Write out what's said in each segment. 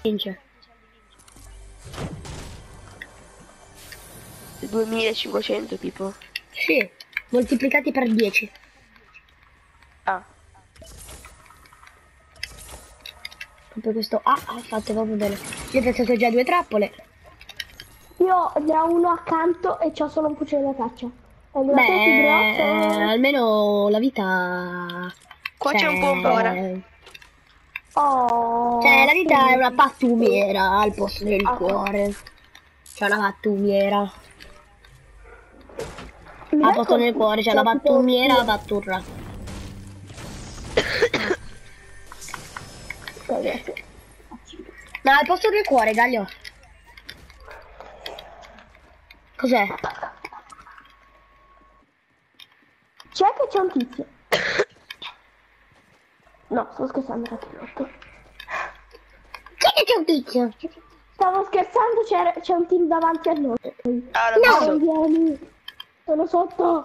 vince. 2500 tipo. Sì, moltiplicati per 10. Ah. Proprio questo ha fatto proprio bene. Io ho pensato già 2 trappole. Io ne ho uno accanto e c'ho solo un fucile da caccia. È Beh, almeno la vita... Qua c'è un pompa ora. Oh. Cioè, la vita è una pattumiera al posto del cuore. C'è una pattumiera. Al posto del cuore c'è una pattumiera patturra. No, al posto del cuore, Gaglio. Cos'è? C'è che c'è un tizio. No, sto scherzando, era pilota. Che c'è un tizio? Stavo scherzando, c'è un team davanti a noi. No! Vieni. Sono sotto.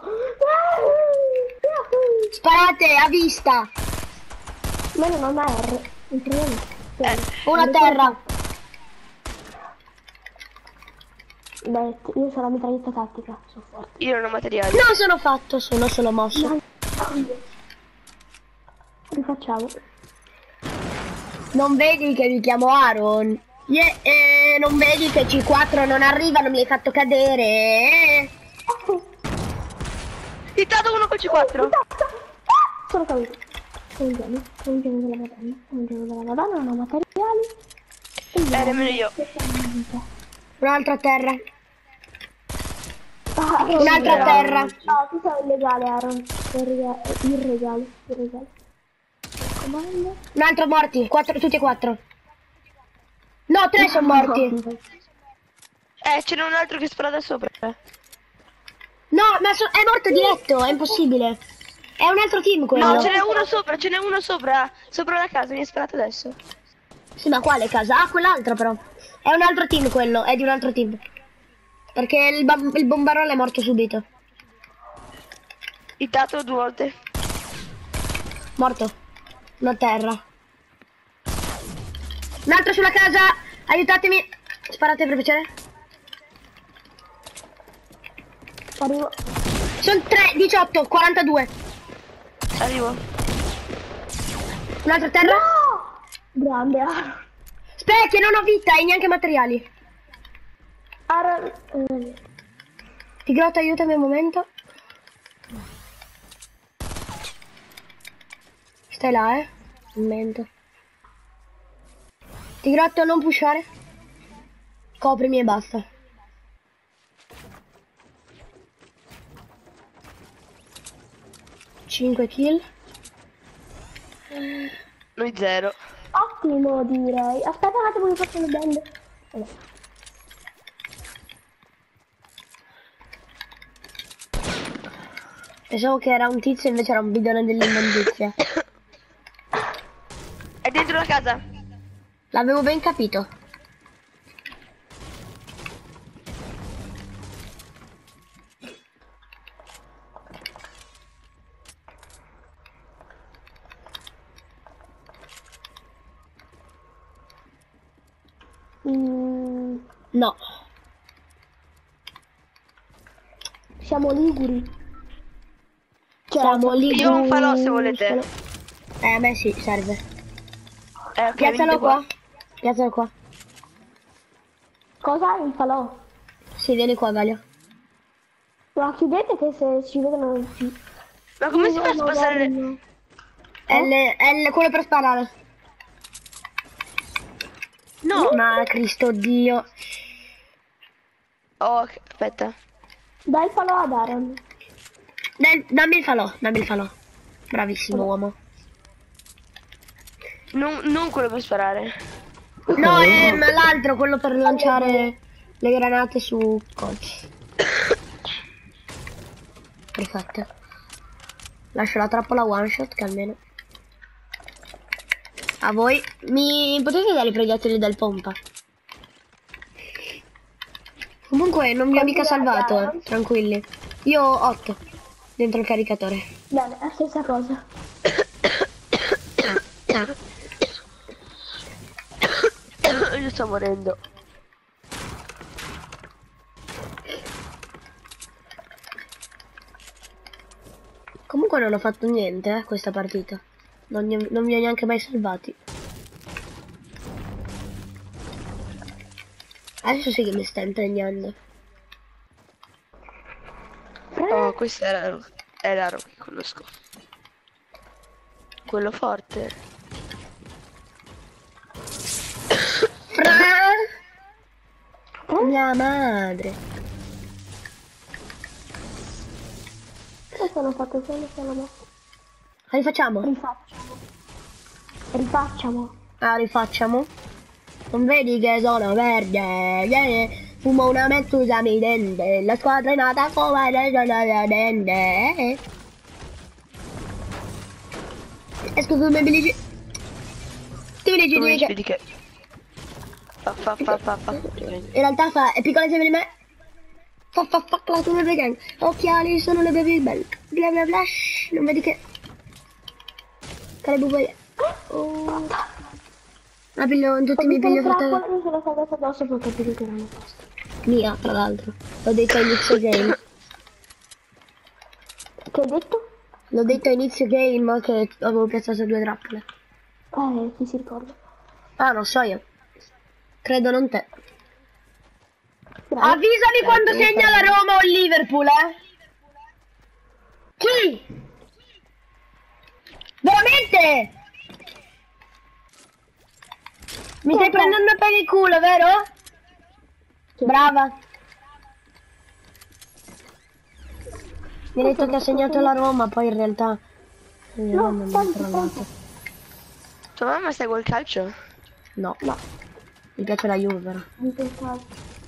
Sparate a vista. Ma non ha R. Non proviamo. Una a terra. Beh, io sono la mitraglietta tattica, sono forte. Io non ho materiali. Non sono fatto, sono solo mosso. Rifacciamo. Non vedi che mi chiamo Aaron? Non vedi che C4 non arrivano, mi hai fatto cadere. Hittato uno con C4. Sono caduto. Sono un genio della Madonna. Sono un genio della Madonna, non ho materiali. Nemmeno io. Un'altra a terra. Un'altra a terra. No, tu sei illegale, Aaron. Irregale. Comando. Un altro morti, tutti e 4. No, 3 sono morti. Ce n'è un altro che spara da sopra. No, ma è morto diretto, è impossibile. È un altro team quello. No, ce n'è uno sopra. Sopra la casa, mi ha sparato adesso. Sì, ma quale casa? Ah, quell'altro però. È un altro team quello, è di un altro team. Perché il bombarolo è morto subito. Hittato 2 volte. Morto. Una terra. Un altro sulla casa. Aiutatemi. Sparate per piacere. Arrivo. Sono 3, 18, 42. Arrivo. Un altro a terra. No! Grande, Aaron. Aspetta, non ho vita e neanche materiali. Aaron. Tigrotto, aiutami un momento. Stai là, un momento. Tigrotto, non pushare. Coprimi e basta. Cinque kill. Noi 0. Ottimo, direi. Aspetta un attimo che faccio le bende. Pensavo che era un tizio, invece era un bidone dell'immondizia. È dentro la casa. L'avevo ben capito. No. Siamo liguri. Siamo lì. Io ho un falò se volete. A me sì, serve. Ok, Piazzalo qua. Piazzalo qua. Cosa hai un falò? Sì, vieni qua, Galia. Ma chiudete che se ci vedono non ci... Ma come si fa a spostare le... L, quello per sparare. No! Ma Cristo Dio. Oh, aspetta. Dai il falò ad Aaron. Dammi il falò, dammi il falò. Bravissimo uomo. Non quello per sparare. No, ma l'altro, quello per lanciare le granate su coach. Perfetto. Lascio la trappola one shot che almeno. A voi. Mi potete dare i proiettili del pompa? Comunque non vi ho mica salvato, tranquilli. Io ho 8 dentro il caricatore. Bene, è la stessa cosa. sto morendo. Comunque non ho fatto niente, questa partita. Non mi ho neanche mai salvati. Adesso sì che mi sta impegnando. Oh, questo è raro che conosco. Quello forte. Mia madre. Questo l'ho fatto solo se l'ho messo. Rifacciamo? Rifacciamo. Ah, rifacciamo? Non vedi che sono verde? Fumo una mezzusa mi dente. La squadra è nata come la dente. Esco come Biligi. Tu mi dici Vedi che... Fa. in realtà è piccola insieme di me. Fa la tua baby gang. Occhiali sono le baby belle. Bla bla bla. Non vedi che... Care buboie. Oh. La piglio tutti i miei piglio fratelli. Io sono cagato addosso per capire che erano posto. Mia, tra l'altro. L'ho detto a inizio game. Che hai detto? L'ho detto a inizio game che avevo piazzato 2 trappole. Chi si ricorda? Ah, non so io. Credo non te. Bravo. Avvisami quando segna la Roma o il Liverpool, Chi? Veramente? Mi stai prendendo per il culo, vero? Sì. Brava. Mi hai detto che ha segnato la Roma, poi in realtà... No, non mi ha trovato. Tua mamma segue il calcio? No, No, mi piace la Juve, però. non pensavo.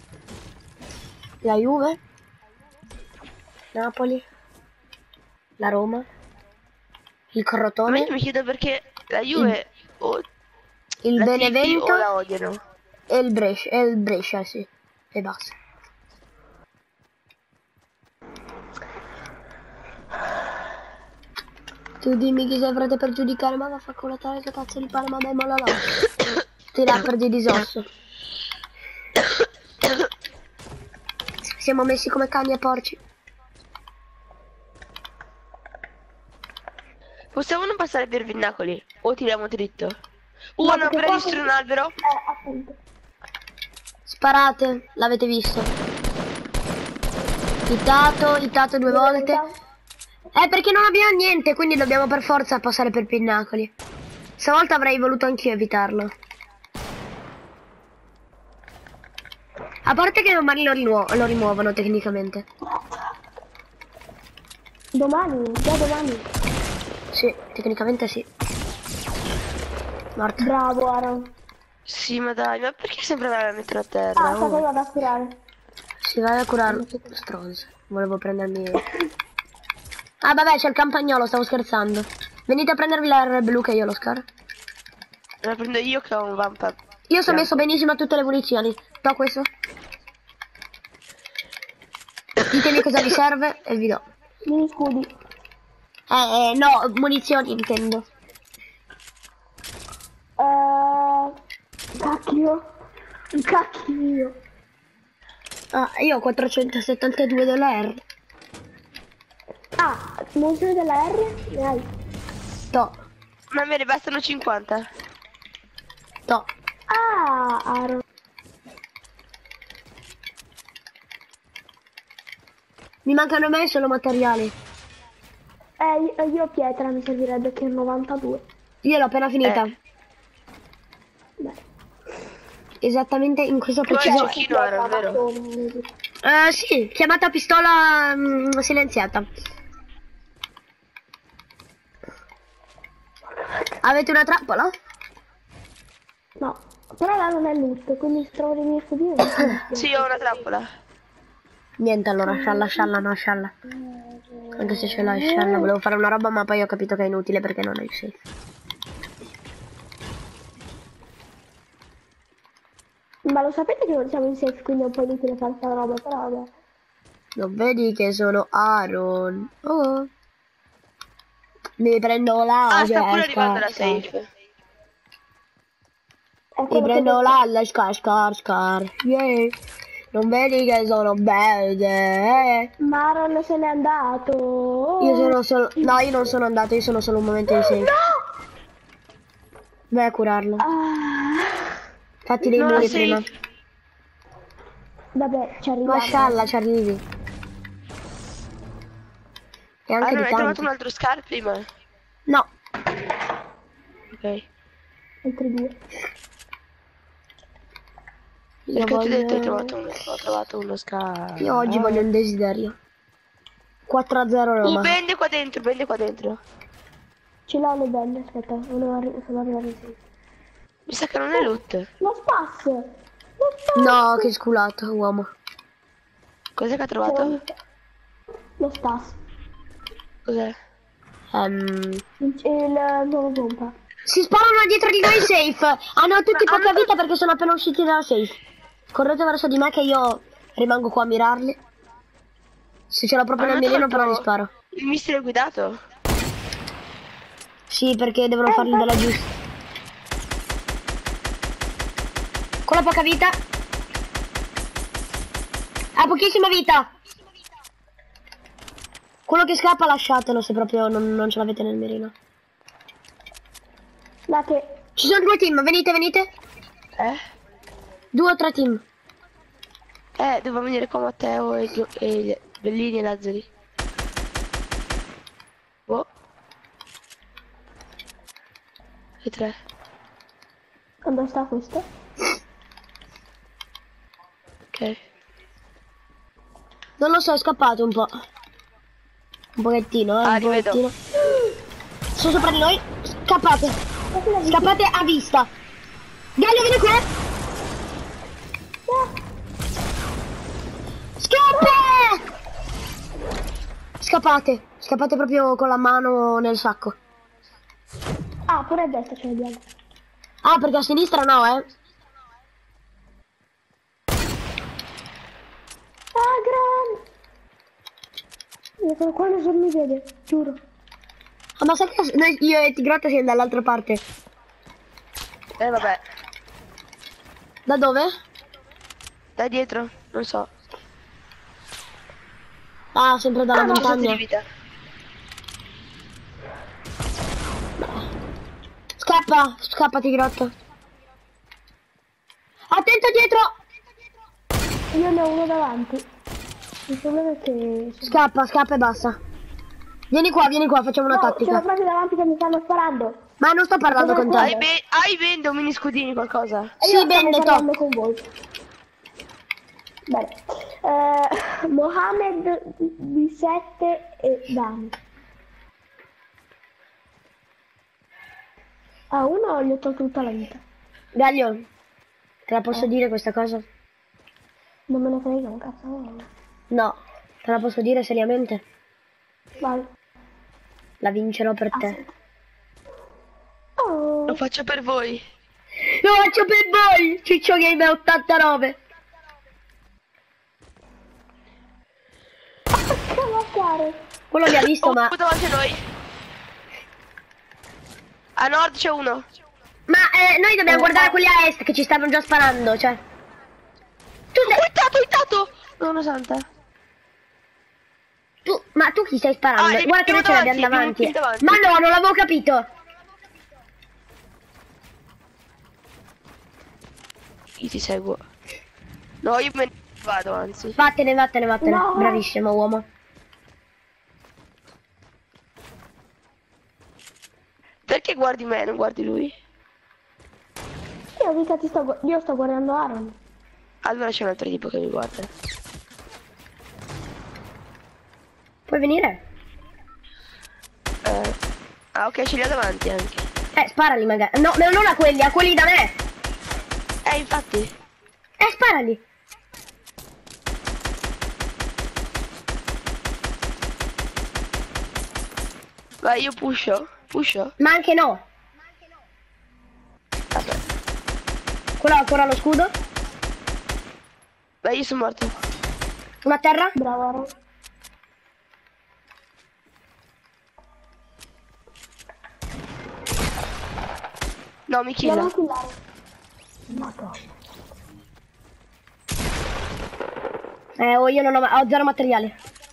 La Juve, Napoli, la Roma, il Ma Crotone, io mi chiedo perché la Juve o il la tifi Benevento o la odiano. e il Brescia, sì. E basta. Tu dimmi chi sei frate per giudicare, ma va a culatare che cazzo di pane, ma dai, molla là. Ti rapper di disosso. Siamo messi come cani e porci. Possiamo non passare per Pinnacoli? O tiriamo dritto? No, No, perché per qua distruggere un albero? Appunto. Sparate, l'avete visto. Hitato 2 volte. Perché non abbiamo niente, quindi dobbiamo per forza passare per Pinnacoli. Stavolta avrei voluto anch'io evitarlo. A parte che domani lo rimuovono tecnicamente. Domani, già domani. Sì, tecnicamente sì. Morto. Bravo Aaron. Sì, ma dai, ma perché sempre vai a mettere a terra? Ah, cosa vado a curare? Si vai a curarlo. Stronzo. Volevo prendermi... Ah vabbè, c'è il campagnolo, stavo scherzando. Venite a prendervi l'R blu che io lo scar. La prendo io che ho un vampa. Io sono messo benissimo a tutte le munizioni. Do questo. Ditemi cosa vi serve e vi do. Mini scudi. No, munizioni intendo. Cacchio. Cacchio. Ah, io ho 472 della R. Ah, munizioni della R? Ne hai? To. Ma me ne bastano 50. To. Ah, Aaron. Mi mancano a me solo materiali. Io pietra mi servirebbe che è 92. Io l'ho appena finita. Beh. Esattamente in questo Tu hai il preciso... cecchino, era vero? Sì, chiamata pistola silenziata. Avete una trappola? No, però là non è loot, quindi se trovo le mie scudine... Sì, ho una trappola. Niente, allora, scialla, no, scialla. Anche se ce l'hai, scialla. Volevo fare una roba, ma poi ho capito che è inutile perché non hai safe. Ma lo sapete che non siamo in safe, quindi è un po' inutile fare sta roba, però vabbè. Non vedi che sono Aaron? Oh. Mi prendo la Ah, sta pure arrivando la safe. È Mi quello che prendo ho l'alla, scar. Yeah. Non vedi che sono verde? detto. Maron se n'è andato. Io sono solo... No, io non sono andato, io sono solo un momento di safe. No! Vai a curarlo. Ah, Fatti dei Non ho muri safe. prima. vabbè, ci arriviamo. Mashallah, ci arrivi. E anche Non di hai trovato tanti. un altro scar prima? No, Ok. Altri due. io Perché ti ho detto voglio... ho trovato uno scar. Io oggi voglio un desiderio. 4-0 Roma. Prende qua dentro. Ce l'ho le belle, aspetta, sono arrivati sì. Mi sa che non è loot. Lo spas! Lo spas! No, che sculato, uomo. Cos'è che ha Ce trovato? l'ho- Lo spas. Cos'è? Il nuovo pompa. Si sparano dietro di noi safe. Hanno tutti Ma poca hanno vita perché sono appena usciti dalla safe. Correte verso di me che io rimango qua a mirarli. Se ce l'ho proprio nel Hanno mirino però li tolto sparo. il missile guidato? Sì, perché devono farli dalla giusta. Con la poca vita. Ha pochissima vita. Quello che scappa lasciatelo se proprio non ce l'avete nel mirino. Da che... Ci sono due team, venite. 2 o 3 team. Devo venire con Matteo e Bellini e Lazzari. Oh. E 3. Dove sta questo? Ok. Non lo so, è scappato un po'. Un pochettino, Ah, un li vedo. pochettino. Sono sopra di noi. Scappate. Scappate a vista. Gallo, vieni qua. Scappa! Scappate. Scappate proprio con la mano nel sacco. Ah, pure a destra ce l'abbiamo. Ah, perché a sinistra no, Ah, grande! Io qua non mi vede, giuro. Ah, ma sai che io e Tigrotta siamo dall'altra parte? Vabbè. Da dove? Da dietro, non so. Ah, sempre dalla Ci sono di montagna. vita. Scappa Tigrotta. Attento dietro! Io ne ho uno davanti. Il problema è che... Scappa e basta. Vieni qua, facciamo una No, ce tattica. l'ho proprio davanti che mi stanno sparando. Ma non sto parlando con Dov'è te. Hai Bendo, mini scudini, qualcosa? E Sì, io stavo Benedetto. parlando con voi. Bene. Mohamed, B7 e Dani. A uno gli ho tolto tutta la vita. Gaglio, te la posso dire questa cosa? Non me ne frega un cazzo. No, te la posso dire seriamente? Vai. La vincerò per te. Oh, Lo faccio per voi. Lo faccio per voi, Ciccio Game 89. cavacchiare. Quello mi ha visto, ma... Davanti a noi. A nord c'è uno. Ma noi dobbiamo guardare quelli a est che ci stanno già sparando, cioè... Tu sei... Intato! Nonna santa. Ma tu chi stai sparando? Ah, Guarda che noi ce l'abbiamo davanti. Ma no, non l'avevo capito. Io ti seguo. No, io me ne vado, anzi. Vattene. No. Bravissimo uomo. Perché guardi me, non guardi lui? Io mica io sto guardando Aaron. Allora c'è un altro tipo che mi guarda. Puoi venire? Ah, ok, ce li ho davanti anche. Sparali magari. No, non a quelli da me. Infatti. Sparali. Vai, io pusho. Pusho? Ma anche no. Vabbè. Quello ha ancora lo scudo. Vai, io sono morto. Una a terra. Bravo Aaron. No, mi Non killa. killare. Madonna. Oh, io non ho zero materiali.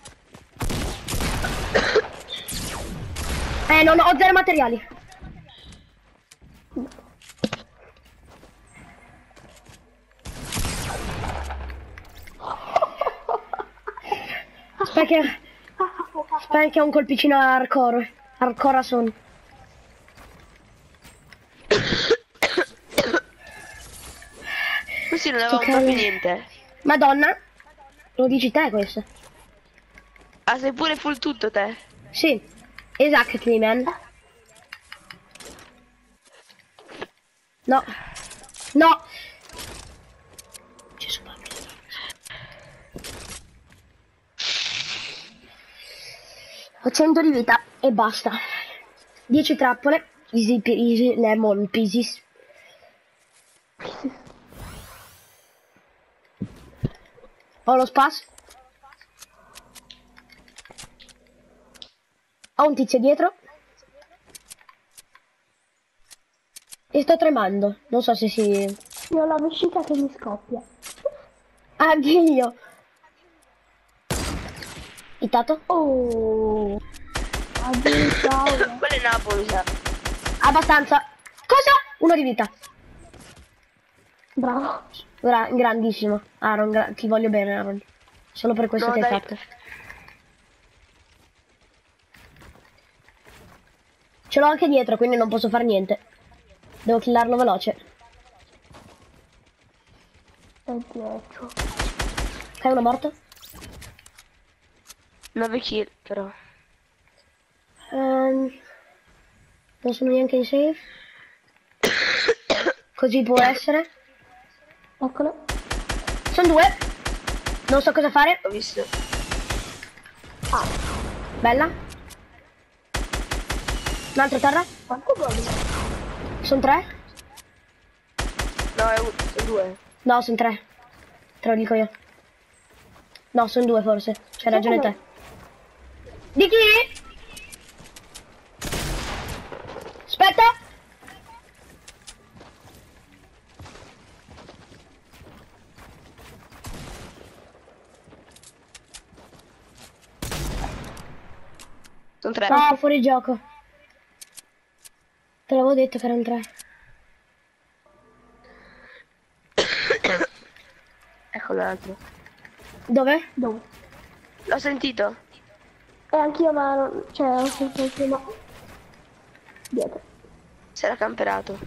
Non ho zero materiali. Spero che è un colpicino hardcore. Hardcore son. Così non avevamo proprio niente. Madonna. Lo dici te questo? Ah, sei pure full tutto te? Sì. Exactly, man. No. No. Gesù, mamma. Ho 100 di vita e basta. 10 trappole. Easy peasy lemon peasy. Ho lo spas. Ho un tizio dietro. E sto tremando. Non so se si... Io ho la vescica che mi scoppia. Anche io. Ittato? Oh. Addirittura. Quello è Napoli, sa. Abbastanza. Cosa? Uno di vita. Bravo. Grandissimo. Aaron, ti voglio bene, Aaron. Solo per questo No, che hai dai. fatto. Ce l'ho anche dietro, quindi non posso fare niente. Devo killarlo veloce. È dietro. Ok, uno morto. 9 kill, però. Non sono neanche in safe. Così può essere. Eccolo. Sono due. Non so cosa fare. Ho visto. Bella. Un altro terra. Quanto vuoi? Sono tre. No, è due. No, sono tre. Te lo dico io. No, sono due forse. C'hai ragione te. Di chi? Aspetta. Sono tre. No, fuori gioco. Te l'avevo detto che erano tre. Ecco l'altro. Dove? Dove? L'ho sentito. E anch'io ma non... Cioè, ho sentito prima. Dietro. Si era camperato.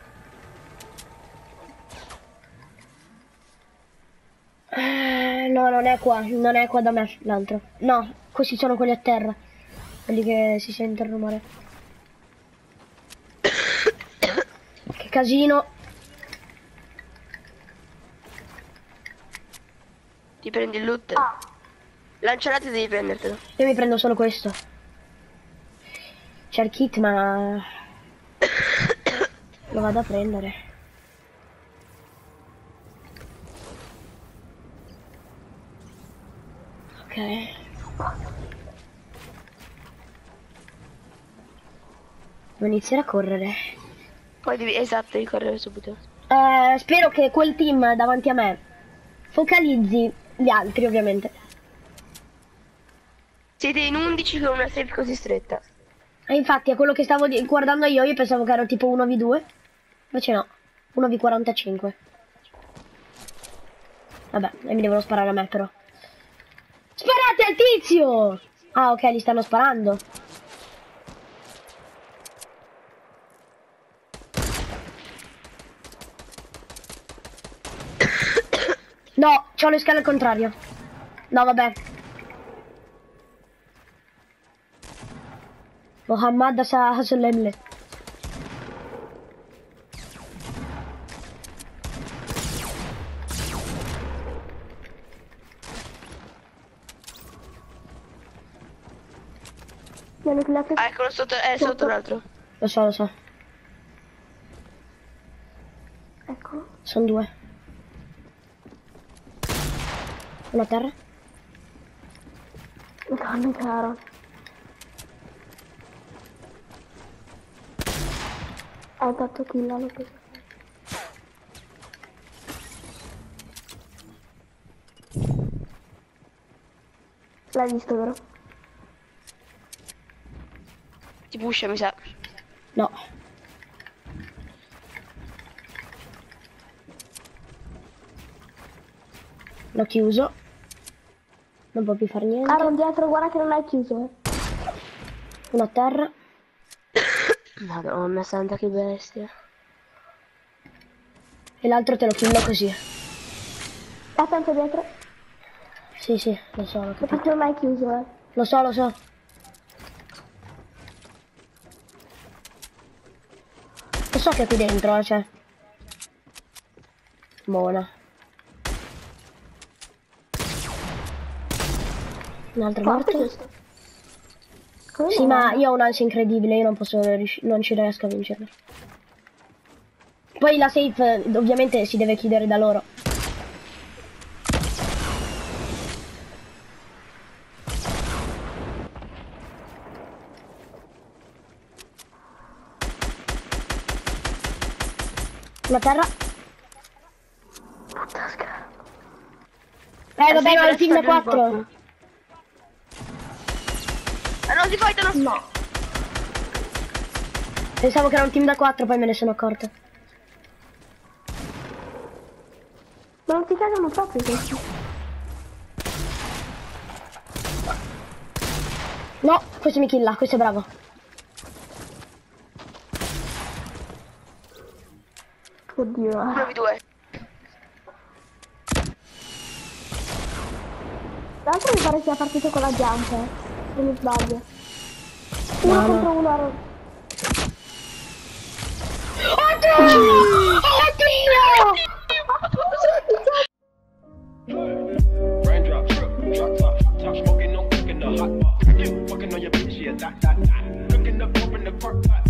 No, non è qua. Non è qua da me l'altro. No, questi sono quelli a terra. Quelli che si sente il rumore. Che casino. Ti prendi il loot. Lanciarate devi prendertelo. Io mi prendo solo questo. C'è il kit, ma... lo vado a prendere. Ok. Devo iniziare a correre. Poi devi, esatto, devi correre subito. Spero che quel team davanti a me focalizzi gli altri, ovviamente. Siete in 11 con una safe così stretta. E infatti è quello che stavo guardando io pensavo che ero tipo 1v2. Invece no, 1v45. Vabbè, e mi devono sparare a me però. Sparate al tizio! Ah, ok, gli stanno sparando. No, c'ho le scale al contrario. No, vabbè. Mohammad Haslemle. Mi hanno killato. Ah, eccolo sotto, sotto l'altro. Lo so, lo so. Ecco. Sono due. Una a terra. Madonna cara. Hai fatto kill l'ho preso. L'hai visto, vero? Ti pusha, mi sa. No. L'ho chiuso. Non può più fare niente. Aaron, dietro, guarda che non l'hai chiuso, Uno a terra. Madonna santa, che bestia. E l'altro te lo killo così. Attento dietro. Sì, sì, lo so, l'ho capito. Perché non l'hai chiuso, Lo so, lo so. Lo so che è qui dentro, cioè. Buona. Un altro Forte morto. questo. Come Sì, no? ma io ho un'ansia incredibile, io non posso non ci riesco a vincerla. Poi la safe ovviamente si deve chiudere da loro. Una terra. Puttana scherzo. Vabbè, ma il sì, team da resta 4. Ah, non si fightano. No. Pensavo che era un team da 4, poi me ne sono accorto. Ma non ti cagano proprio questi. No, questo mi killa, questo è bravo. Oddio. 1v2. L'altro mi pare sia partito con la jump, se non mi sbaglio. No, Uno no. contro uno, Aaron. Raindrop, drop top, top smoking, no cooking the hot pot. Fucking on your bitch, yeah, that. Cooking up, open the park pot.